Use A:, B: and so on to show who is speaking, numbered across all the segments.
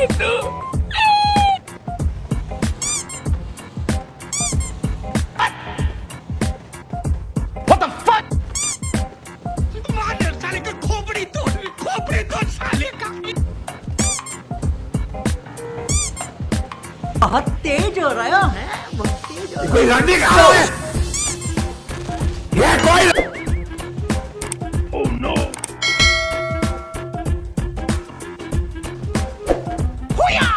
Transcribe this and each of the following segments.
A: What the fuck? मार साले का खोपड़ी तोड़ साले का।
B: बहुत तेज हो रहा है, बहुत तेज हो रहा है।
A: कोई लड़ने का है? ये कोई Oh no! हुया!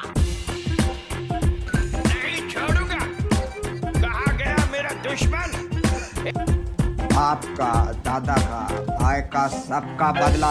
A: नहीं छोड़ूंगा। कहाँ गया मेरा दुश्मन?
C: आपका, दादा का, भाई का, सबका बदला।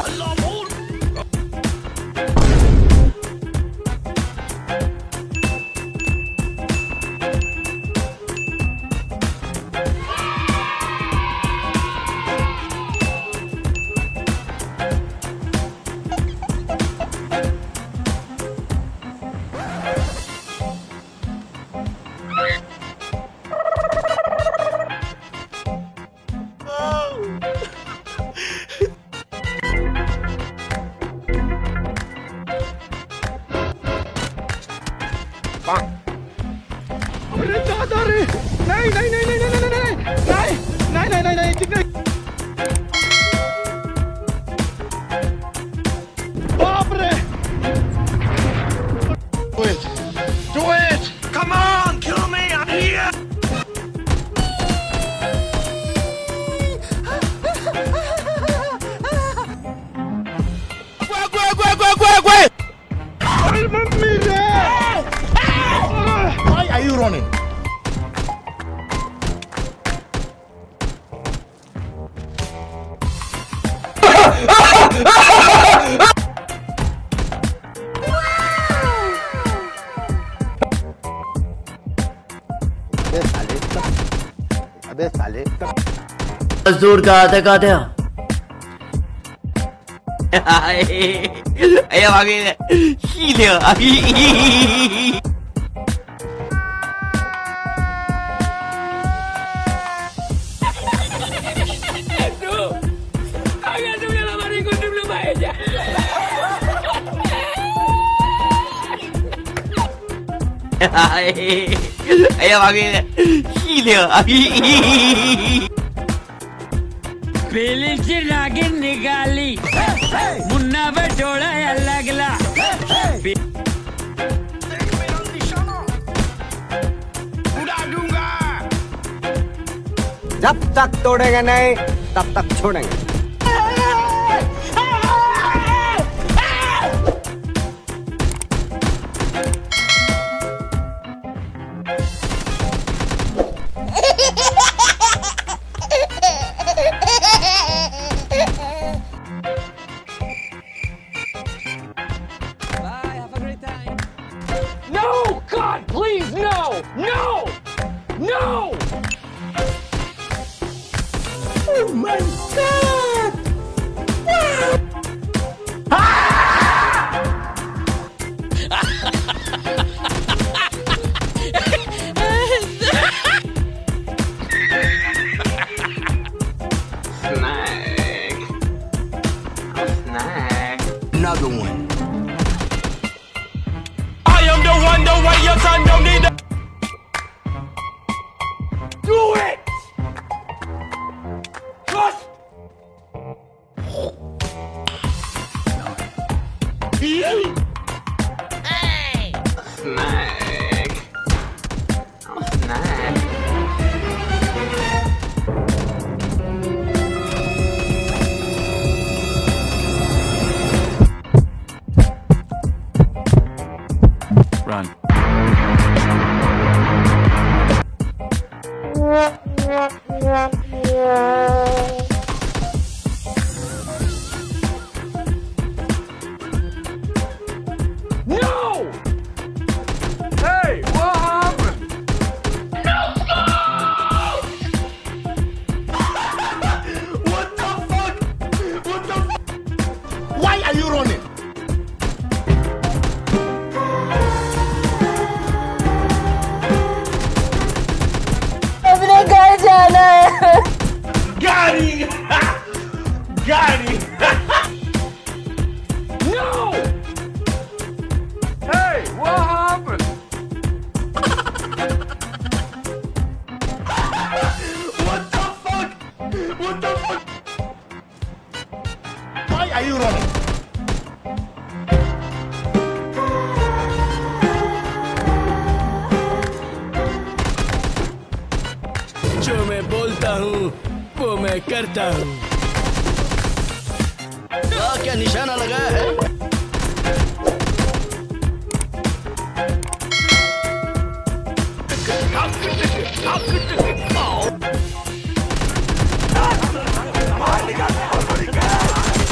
A: अरे दादा रे! नहीं नहीं नहीं नहीं नहीं नहीं नहीं नहीं नहीं नहीं नहीं नहीं बाप रे! Do it! Do it! Come on! Kill me! I'm here! अरे मम्मी रे! Why are you running?
C: अबे साले
B: मजदूर का आते
D: अरे भागे सीधे अरे भागे सीधे
E: पेलीची नागिन निघाली मुन्ना पे डोळा यायला लागला
C: जब तक तोड़ेंगे नहीं तब तक छोड़ेंगे।
A: No! God, please, no! No! No! Oh my God!
C: Another one.
A: I am the one, the way your son don't need to do it! Just
D: Run.
A: No! Hey, what happened? What the fuck? What the fuck? Why are you running?
B: अपने
F: हूँ वो मैं करता हूँ। क्या निशाना लगाया है?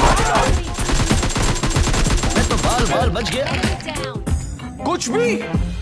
F: मैं तो बाल बच गया।
A: कुछ भी